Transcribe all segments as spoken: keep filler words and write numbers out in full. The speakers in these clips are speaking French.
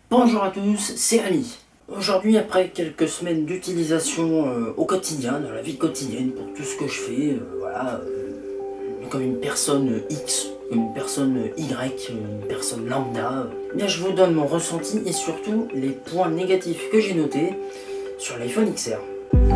Bonjour à tous, c'est Ami. Aujourd'hui, après quelques semaines d'utilisation euh, au quotidien, dans la vie quotidienne, pour tout ce que je fais, euh, voilà, euh, comme une personne X, comme une personne Y, une personne lambda, euh, bien je vous donne mon ressenti et surtout les points négatifs que j'ai notés sur l'iPhone X R.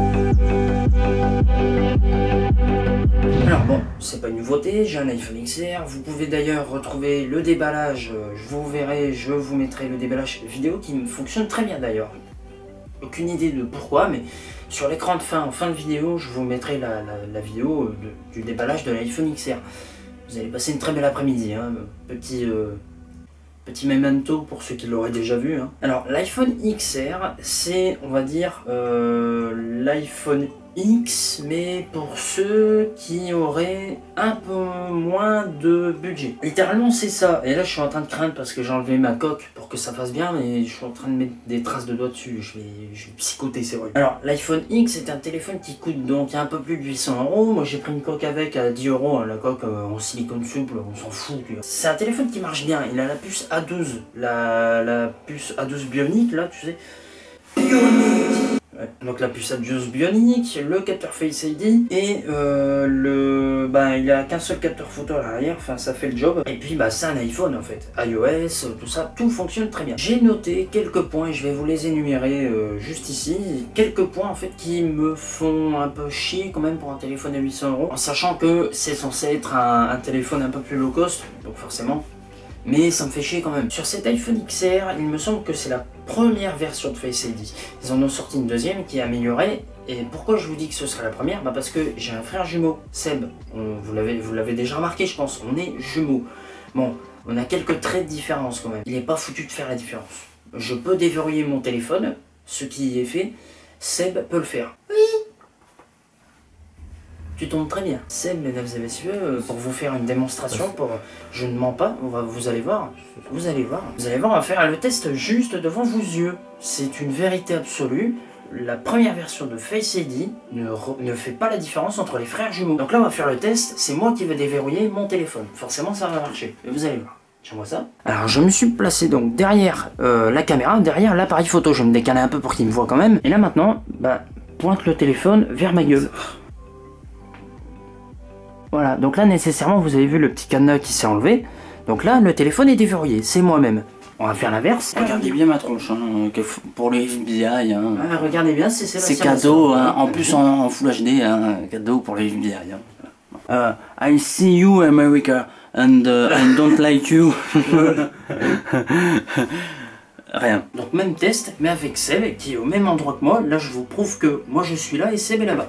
Alors bon, c'est pas une nouveauté, j'ai un iPhone X R, vous pouvez d'ailleurs retrouver le déballage, je vous verrai, je vous mettrai le déballage vidéo qui fonctionne très bien d'ailleurs. Aucune idée de pourquoi, mais sur l'écran de fin, en fin de vidéo, je vous mettrai la, la, la vidéo de, du déballage de l'iPhone X R. Vous allez passer une très belle après-midi, hein, petit, euh, petit memento pour ceux qui l'auraient déjà vu. Hein. Alors l'iPhone X R, c'est, on va dire, euh, l'iPhone X, mais pour ceux qui auraient un peu moins de budget. Littéralement c'est ça, et là je suis en train de craindre parce que j'ai enlevé ma coque pour que ça fasse bien, mais je suis en train de mettre des traces de doigts dessus, je vais, je vais psychoter, c'est vrai. Alors l'iPhone X est un téléphone qui coûte donc un peu plus de huit cents euros, moi j'ai pris une coque avec à dix euros, hein, la coque euh, en silicone souple, on s'en fout. C'est un téléphone qui marche bien, il a la puce A douze, la, la puce A douze bionique là, tu sais. Bionique. Ouais. Donc la puce A douze bionique, le capteur Face I D et euh, le, bah, il a qu'un seul capteur photo à l'arrière, enfin ça fait le job. Et puis bah c'est un iPhone en fait, iOS, tout ça, tout fonctionne très bien. J'ai noté quelques points et je vais vous les énumérer euh, juste ici. Quelques points en fait qui me font un peu chier quand même pour un téléphone à huit cents euros, en sachant que c'est censé être un, un téléphone un peu plus low cost, donc forcément. Mais ça me fait chier quand même. Sur cet iPhone X R, il me semble que c'est la première version de Face I D. Ils en ont sorti une deuxième qui est améliorée. Et pourquoi je vous dis que ce sera la première? Bah parce que j'ai un frère jumeau, Seb. On, vous l'avez déjà remarqué, je pense. On est jumeaux. Bon, on a quelques traits de différence quand même. Il n'est pas foutu de faire la différence. Je peux déverrouiller mon téléphone, ce qui est fait. Seb peut le faire. Oui. Tu tombes très bien. Seb, mesdames et messieurs, pour vous faire une démonstration, pour je ne mens pas, on va, vous allez voir, vous allez voir, vous allez voir, on va faire le test juste devant vos yeux. C'est une vérité absolue. La première version de Face I D ne, ne fait pas la différence entre les frères jumeaux. Donc là, on va faire le test. C'est moi qui vais déverrouiller mon téléphone. Forcément, ça va marcher. Et vous allez voir. J'envoie ça. Alors, je me suis placé donc derrière euh, la caméra, derrière l'appareil photo. Je me décalais un peu pour qu'il me voit quand même. Et là maintenant, bah, pointe le téléphone vers ma gueule. Voilà, donc là nécessairement vous avez vu le petit cadenas qui s'est enlevé. Donc là le téléphone est déverrouillé, c'est moi-même. On va faire l'inverse. Regardez bien ma tronche, hein, pour les F B I. Hein. Ah, regardez bien, c'est C'est cadeau, hein, en plus en, en Full H D, hein, cadeau pour les F B I. Hein. Uh, I see you America, and uh, I don't like you. Rien. Donc même test, mais avec Seb qui est au même endroit que moi. Là je vous prouve que moi je suis là et Seb est là-bas.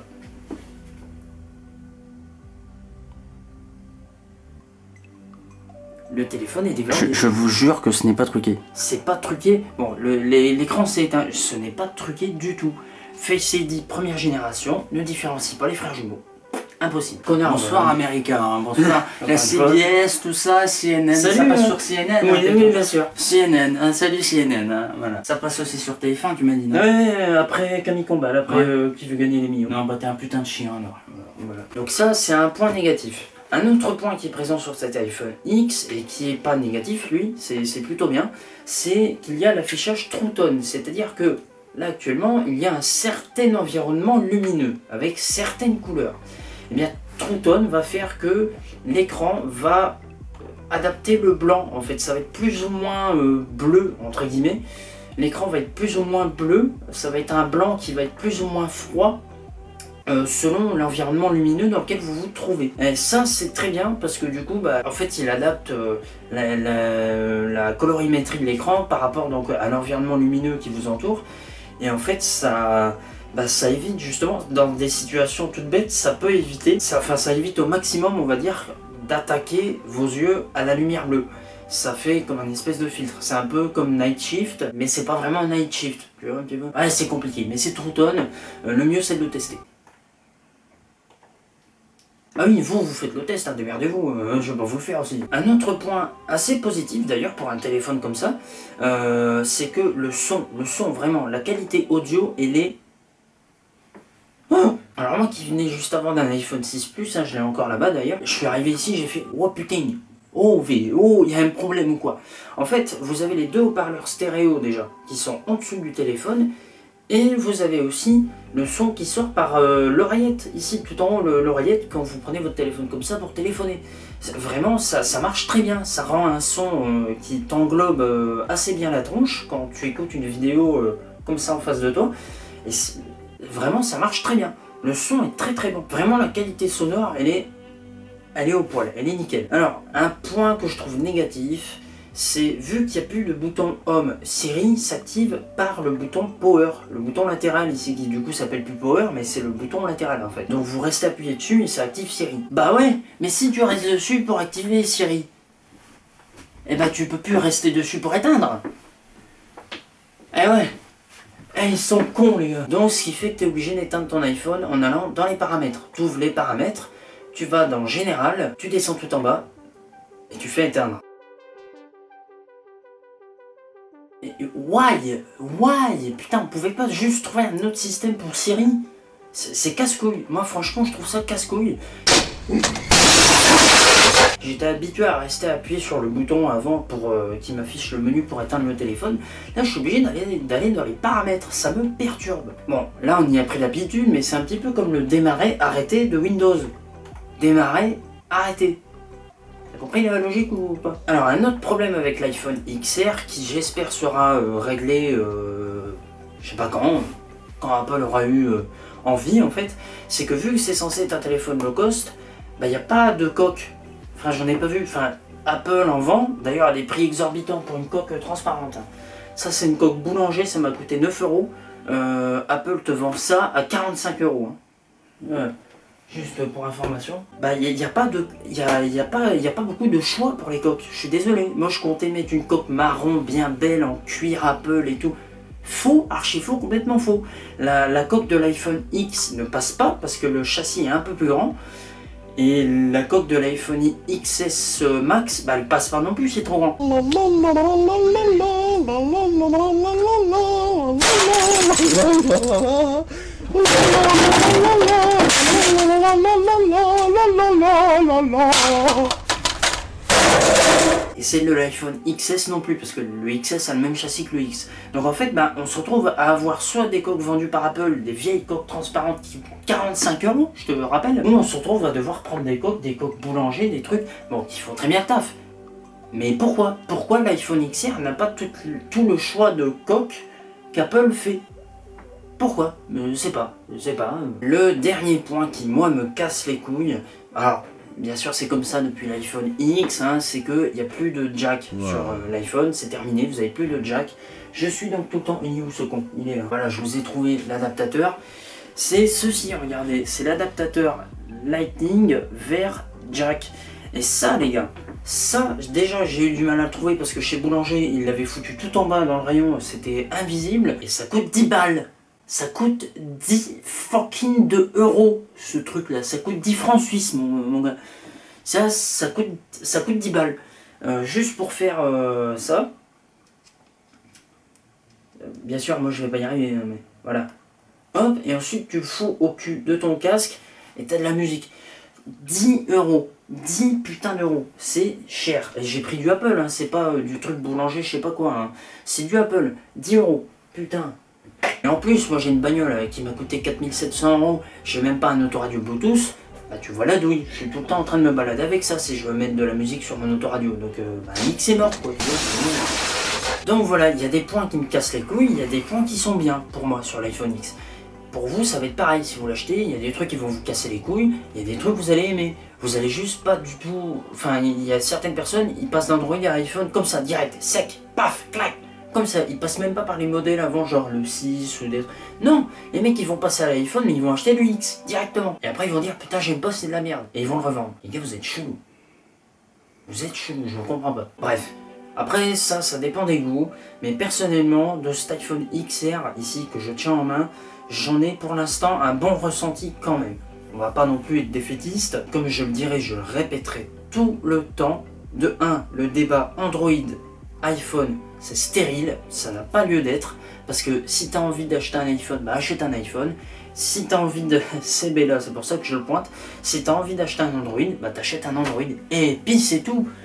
Le téléphone est déverrouillé. Je, je vous jure que ce n'est pas truqué. C'est pas truqué. Bon, l'écran s'est éteint. Ce n'est pas truqué du tout. Face I D première génération ne différencie pas les frères jumeaux. Impossible. Connard. Bonsoir américain. Hein, bonsoir. La C B S, tout ça, C N N. Salut, ça passe hein. sur C N N. Oui, hein, oui, bien sûr. C N N. Hein, salut C N N. Hein, voilà. Ça passe aussi sur T F un, tu m'as dit, non? Ouais, après Camille Combal, après ouais. euh, qui veut gagner les millions. Non, bah t'es un putain de chien alors. Voilà. Donc ça, c'est un point négatif. Un autre point qui est présent sur cet iPhone X et qui n'est pas négatif, lui, c'est plutôt bien, c'est qu'il y a l'affichage True Tone, c'est-à-dire que là actuellement, il y a un certain environnement lumineux avec certaines couleurs. Et bien, True Tone va faire que l'écran va adapter le blanc, en fait, ça va être plus ou moins euh, bleu, entre guillemets. L'écran va être plus ou moins bleu, ça va être un blanc qui va être plus ou moins froid. Euh, selon l'environnement lumineux dans lequel vous vous trouvez. Et ça c'est très bien parce que du coup bah, en fait il adapte euh, la, la, la colorimétrie de l'écran par rapport donc à l'environnement lumineux qui vous entoure et en fait ça, bah, ça évite justement dans des situations toutes bêtes, ça peut éviter, ça, enfin, ça évite au maximum on va dire d'attaquer vos yeux à la lumière bleue. Ça fait comme un espèce de filtre, c'est un peu comme Night Shift, mais c'est pas vraiment Night Shift, tu vois un petit peu. Ouais, c'est compliqué, mais c'est True Tone, euh, le mieux c'est de le tester. Ah oui, vous, vous faites le test, hein, démerdez-vous, euh, je peux vous le faire aussi. Un autre point assez positif d'ailleurs pour un téléphone comme ça, euh, c'est que le son, le son vraiment, la qualité audio, elle est... Oh, alors moi qui venais juste avant d'un iPhone six Plus, hein, je l'ai encore là-bas d'ailleurs, je suis arrivé ici, j'ai fait « Oh putain !» Oh, V, oh, il y a un problème ou quoi? En fait, vous avez les deux haut-parleurs stéréo déjà, qui sont en dessous du téléphone, et vous avez aussi le son qui sort par euh, l'oreillette, ici tout en haut, l'oreillette, quand vous prenez votre téléphone comme ça pour téléphoner. Vraiment, ça, ça marche très bien, ça rend un son euh, qui t'englobe euh, assez bien la tronche, quand tu écoutes une vidéo euh, comme ça en face de toi, et vraiment ça marche très bien. Le son est très très bon, vraiment la qualité sonore, elle est... Elle est au poil, elle est nickel. Alors, un point que je trouve négatif, c'est vu qu'il n'y a plus de bouton Home, Siri s'active par le bouton Power, le bouton latéral ici qui du coup s'appelle plus Power, mais c'est le bouton latéral en fait. Donc vous restez appuyé dessus et ça active Siri. Bah ouais, mais si tu restes dessus pour activer Siri, eh bah tu peux plus rester dessus pour éteindre. Eh ouais. Eh, ils sont cons les gars. Donc ce qui fait que tu es obligé d'éteindre ton iPhone en allant dans les paramètres. Tu ouvres les paramètres. Tu vas dans Général, tu descends tout en bas, et tu fais éteindre. Et why? Why? Putain, on pouvait pas juste trouver un autre système pour Siri? C'est casse-couille. Moi, franchement, je trouve ça casse-couille. J'étais habitué à rester appuyé sur le bouton avant pour euh, qu'il m'affiche le menu pour éteindre le téléphone. Là, je suis obligé d'aller dans les paramètres. Ça me perturbe. Bon, là, on y a pris l'habitude, mais c'est un petit peu comme le démarrer, arrêter de Windows. Démarrer, arrêter. T'as compris la logique ou pas? Alors un autre problème avec l'iPhone X R qui j'espère sera euh, réglé, euh, je sais pas quand, quand Apple aura eu euh, envie en fait, c'est que vu que c'est censé être un téléphone low cost, bah y a pas de coque. Enfin j'en ai pas vu, enfin Apple en vend, d'ailleurs à des prix exorbitants pour une coque transparente. Ça c'est une coque boulanger, ça m'a coûté neuf euros. Euh, Apple te vend ça à quarante-cinq euros. Hein. Ouais. Juste pour information, bah il n'y a, a pas de, il y a, y a pas, y a pas beaucoup de choix pour les coques. Je suis désolé, moi je comptais mettre une coque marron bien belle en cuir Apple et tout. Faux, archi faux, complètement faux. La, la coque de l'iPhone X ne passe pas parce que le châssis est un peu plus grand. Et la coque de l'iPhone X S Max, bah elle passe pas non plus, c'est trop grand. Et celle de l'iPhone X S non plus, parce que le X S a le même châssis que le X. Donc en fait, bah, on se retrouve à avoir soit des coques vendues par Apple, des vieilles coques transparentes qui coûtent quarante-cinq euros, je te rappelle, ou on se retrouve à devoir prendre des coques, des coques boulanger, des trucs, bon, qui font très bien le taf. Mais pourquoi Pourquoi l'iPhone X R n'a pas tout, tout le choix de coques qu'Apple fait? Pourquoi? Je sais pas, je sais pas. Le dernier point qui, moi, me casse les couilles, alors, bien sûr, c'est comme ça depuis l'iPhone X, hein, c'est qu'il n'y a plus de jack wow. sur euh, l'iPhone, c'est terminé, vous n'avez plus de jack. Je suis donc tout le temps, il est où ce con? Il est là. Voilà, je vous ai trouvé l'adaptateur. C'est ceci, regardez, c'est l'adaptateur Lightning vers jack. Et ça, les gars, ça, déjà, j'ai eu du mal à le trouver parce que chez Boulanger, il l'avait foutu tout en bas dans le rayon, c'était invisible, et ça coûte dix balles. Ça coûte dix fucking de euros, ce truc là, ça coûte dix francs suisses mon, mon gars. Ça, ça coûte, ça coûte dix balles. Euh, juste pour faire euh, ça. Bien sûr, moi je vais pas y arriver, mais voilà. Hop, et ensuite tu le fous au cul de ton casque et t'as de la musique. dix euros. dix putain d'euros. C'est cher. Et j'ai pris du Apple, hein, c'est pas euh, du truc boulanger, je sais pas quoi. Hein. C'est du Apple. dix euros. Putain. Et en plus, moi j'ai une bagnole euh, qui m'a coûté quatre mille sept cents euros, j'ai même pas un autoradio Bluetooth, bah tu vois la douille, je suis tout le temps en train de me balader avec ça si je veux mettre de la musique sur mon autoradio, donc euh, bah mix est mort quoi, tu vois. Donc voilà, il y a des points qui me cassent les couilles, il y a des points qui sont bien pour moi sur l'iPhone X. Pour vous, ça va être pareil, si vous l'achetez, il y a des trucs qui vont vous casser les couilles, il y a des trucs que vous allez aimer. Vous allez juste pas du tout... Enfin, il y a certaines personnes, ils passent d'Android à iPhone comme ça, direct, sec, paf, clac. Comme ça, ils passent même pas par les modèles avant, genre le six ou des... Non, les mecs ils vont passer à l'iPhone, mais ils vont acheter le X, directement. Et après ils vont dire, putain j'aime pas, c'est de la merde. Et ils vont le revendre. Les gars, vous êtes chelous. Vous êtes chelous, je ne comprends pas. Bref. Après ça, ça dépend des goûts. Mais personnellement, de cet iPhone X R, ici, que je tiens en main, j'en ai pour l'instant un bon ressenti quand même. On va pas non plus être défaitiste. Comme je le dirai, je le répéterai tout le temps. De un, le débat Android, iPhone, c'est stérile, ça n'a pas lieu d'être, parce que si tu as envie d'acheter un iPhone, bah achète un iPhone. Si tu as envie de... c'est Bella, c'est pour ça que je le pointe. Si tu as envie d'acheter un Android, bah t'achètes un Android. Et puis c'est tout.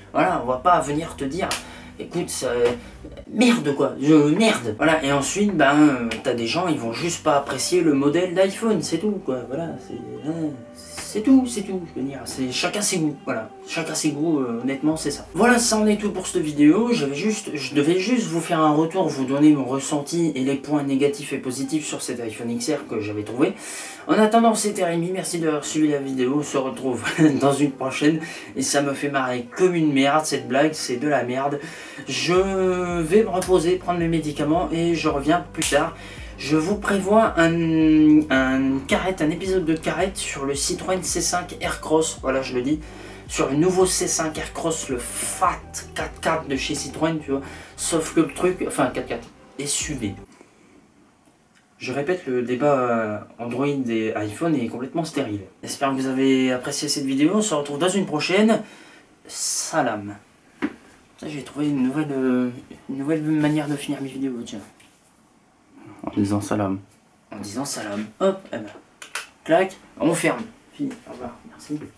Voilà, on va pas venir te dire, écoute, ça, merde quoi, je merde. Voilà, et ensuite, ben, t'as des gens, ils vont juste pas apprécier le modèle d'iPhone, c'est tout quoi. Voilà, c'est... Hein, c'est tout, c'est tout, je veux dire, c'est chacun ses goûts, voilà, chacun ses goûts, euh, honnêtement c'est ça. Voilà, ça en est tout pour cette vidéo, j'avais juste, je devais juste vous faire un retour, vous donner mon ressenti et les points négatifs et positifs sur cet iPhone X R que j'avais trouvé. En attendant, c'était Rémi, merci d'avoir suivi la vidéo, on se retrouve dans une prochaine, et ça me fait marrer comme une merde, cette blague, c'est de la merde. Je vais me reposer, prendre mes médicaments, et je reviens plus tard. Je vous prévois un, un carrette, un épisode de carrette sur le Citroën C cinq Aircross, voilà je le dis, sur le nouveau C cinq Aircross, le Fat quatre quatre de chez Citroën, tu vois, sauf que le truc, enfin quatre quatre, S U V. Je répète, le débat Android et iPhone est complètement stérile. J'espère que vous avez apprécié cette vidéo, on se retrouve dans une prochaine. Salam. J'ai trouvé une nouvelle, une nouvelle manière de finir mes vidéos, tiens. En disant salam. En disant salam. Hop, eh ben, clac, on ferme. Fini, au revoir, merci.